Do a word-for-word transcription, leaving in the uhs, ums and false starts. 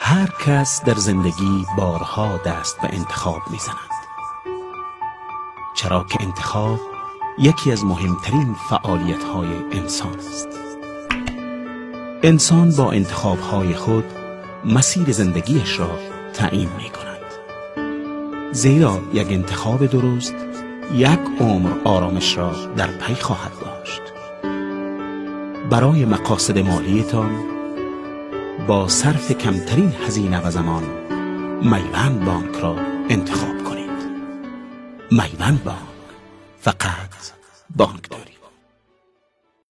هر کس در زندگی بارها دست به انتخاب میزند، چرا که انتخاب یکی از مهمترین فعالیت‌های انسان است. انسان با انتخاب‌های خود مسیر زندگیش را تعیین می‌کند، زیرا یک انتخاب درست یک عمر آرامش را در پی خواهد داشت. برای مقاصد مالیتان با صرف کمترین هزینه و زمان میوند بانک را انتخاب کنید. میوند بانک، فقط بانکداری.